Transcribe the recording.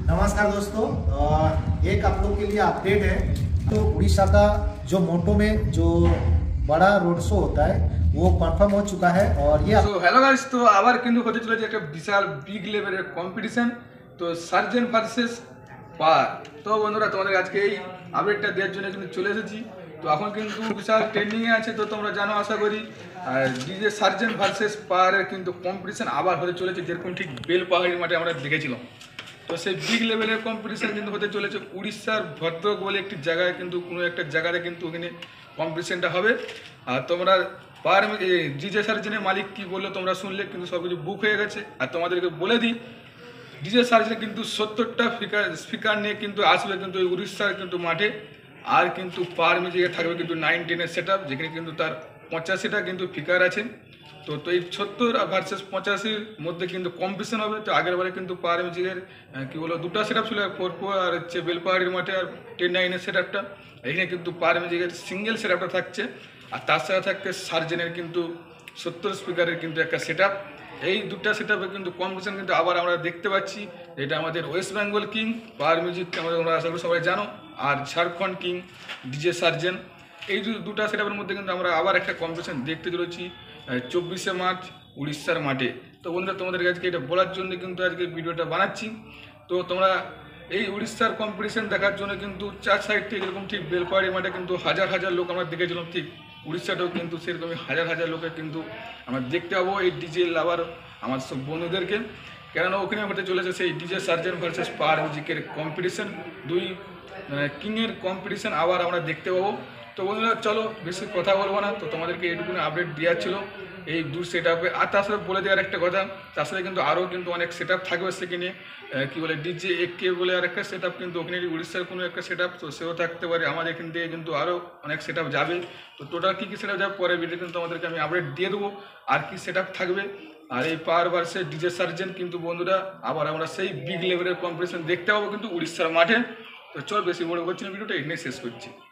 नमस्कार दोस्तों, एक आप लोग के लिए अपडेट है। तो उड़ीसा का जो मोटो में जो बड़ा रोड शो होता है वो कंफर्म हो चुका है और ये हेलो गाइस, तो আবার কিন্তু হতে চলেছে একটা বিশাল বিগ লেভেলের কম্পিটিশন। তো সার্জেন ভার্সেস পার। তো বন্ধুরা, তোমাদের আজকে এই আপডেটটা দেওয়ার জন্য কিন্তু চলে এসেছি। তো এখন কিন্তু বিশাল ট্রেন্ডিংয়ে আছে, তো তোমরা জানো আশা করি। আর ডিজে সার্জেন ভার্সেস পারের কিন্তু কম্পিটিশন আবার হতে চলেছে, যেরকম ঠিক বেলপাহাড়ি মাঠে আমরা দেখেছিলাম। তো সেই বিগ লেভেলের কম্পিটিশন কিন্তু হতে চলেছে উড়িষ্যার ভদ্রক বলে একটি জায়গায়, কিন্তু কোনো একটা জায়গায় কিন্তু ওখানে কম্পিটিশনটা হবে। আর তোমরা পার ডিজে সার্জেনের মালিক কি বললো তোমরা শুনলে, কিন্তু সব কিছু বুক হয়ে গেছে। আর তোমাদেরকে বলে দিই, ডিজে সার্জেন কিন্তু 70টা স্পিকার নিয়ে কিন্তু আসবে কিন্তু ওই উড়িষ্যার কিন্তু মাঠে। আর কিন্তু পার মিউজিকে থাকবে কিন্তু 9-10-এর সেট আপ, যেখানে কিন্তু তার 85টা কিন্তু স্পিকার আছে। তো এই 70 ভার্সেস 85-র মধ্যে কিন্তু কম্পিটিশন হবে। তো আগের বারে কিন্তু পার মিউজিকের কী বলো দুটো সেট আপ ছিল, 4 আর হচ্ছে বেলপাহাড়ির মাঠে আর 10-9-এর সেট আপটা। এখানে কিন্তু পার মিউজিকের সিঙ্গেল সেট আপটা থাকছে, আর তার সাথে থাকছে সার্জেনের কিন্তু 70 স্পিকারের কিন্তু একটা সেট আপ। এই দুটা সেট আপে কিন্তু কম্পিটিশন কিন্তু আবার আমরা দেখতে পাচ্ছি। এটা আমাদের ওয়েস্ট বেঙ্গল কিং পার মিউজিক, আমাদের আমরা আশা করি সবাই জানো, আর ঝাড়খণ্ড কিং ডিজে সার্জেন। এই দুটা সেট আপের মধ্যে কিন্তু আমরা আবার একটা কম্পিটিশন দেখতে চলেছি 24শে মার্চ উড়িষ্যার মাঠে। তো বন্ধুরা, তোমাদের আজকে এটা বলার জন্য কিন্তু আজকে ভিডিওটা বানাচ্ছি। তো তোমরা এই উড়িষ্যার কম্পিটিশন দেখার জন্য কিন্তু চার সাইড থেকে যেরকম ঠিক বেলপাহাড়ি মাঠে কিন্তু হাজার হাজার লোক আমরা দেখেছিলাম, ঠিক উড়িষ্যাটাও কিন্তু সেরকমই হাজার হাজার লোকের কিন্তু আমরা দেখতে পাবো এই ডিজে লাভার আমার সব বন্ধুদেরকে। কেননা ওখানে হতে চলেছে সেই ডিজে সার্জেন ভার্সেস পার মিউজিকের কম্পিটিশন, দুই কিংয়ের কম্পিটিশন আবার আমরা দেখতে পাবো। তো বন্ধুরা চলো, বেশি কথা বলবো না, তো তোমাদেরকে এইটুকুনি আপডেট দেওয়ার ছিল এই দু সেট আপে। আর তার সাথে বলে দেওয়ার একটা কথা, তার সাথে কিন্তু আরও কিন্তু অনেক সেট আপ থাকবে সেখানে। কী বলে ডিজে একে বলে আর একটা সেট আপ, কিন্তু ওখানে উড়িষ্যার কোনো একটা সেট আপ, তো সেও থাকতে পারে। আমাদের এখান থেকে কিন্তু আরও অনেক সেট আপ যাবে। তো টোটাল কী কী সেট আপ যাবে পরে ভিডিও কিন্তু তোমাদেরকে আমি আপডেট দিয়ে দেবো, আর কি সেট আপ থাকবে। আর এই পাওয়ার ভার্সেস ডিজে সার্জেন কিন্তু বন্ধুরা আবার আমরা সেই বিগ লেভেলের কম্পিটিশন দেখতে পাবো কিন্তু উড়িষ্যার মাঠে। তো চল, বেশি বড় করছি না, ভিডিওটা এখানে শেষ করছি।